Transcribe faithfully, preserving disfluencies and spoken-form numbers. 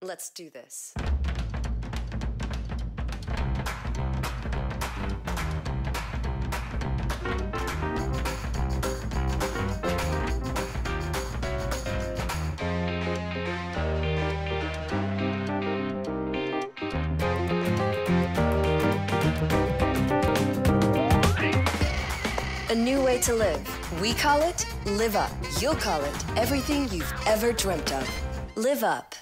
Let's do this. A new way to live. We call it Live Up. You'll call it everything you've ever dreamt of. Live Up.